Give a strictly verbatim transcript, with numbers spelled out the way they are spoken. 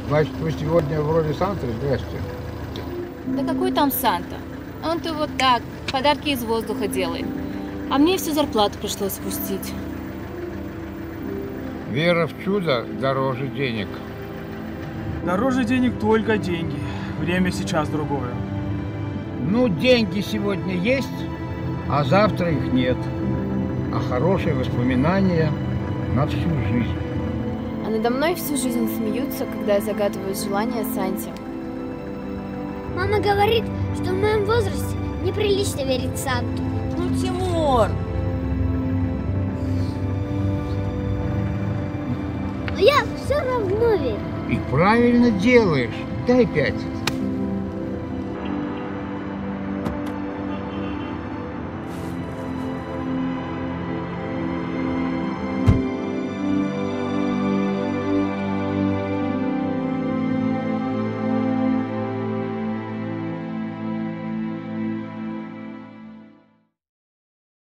Значит, вы сегодня в роли Санты? Здрасте. Да какой там Санта? Он-то вот так, подарки из воздуха делает. А мне всю зарплату пришлось спустить. Вера в чудо дороже денег. Дороже денег только деньги. Время сейчас другое. Ну, деньги сегодня есть, а завтра их нет. А хорошие воспоминания на всю жизнь. А надо мной всю жизнь смеются, когда я загадываю желание Санте. Мама говорит, что в моем возрасте неприлично верить в Санту. Ну, Тимур! Но я все равно верю. И правильно делаешь. Дай пять.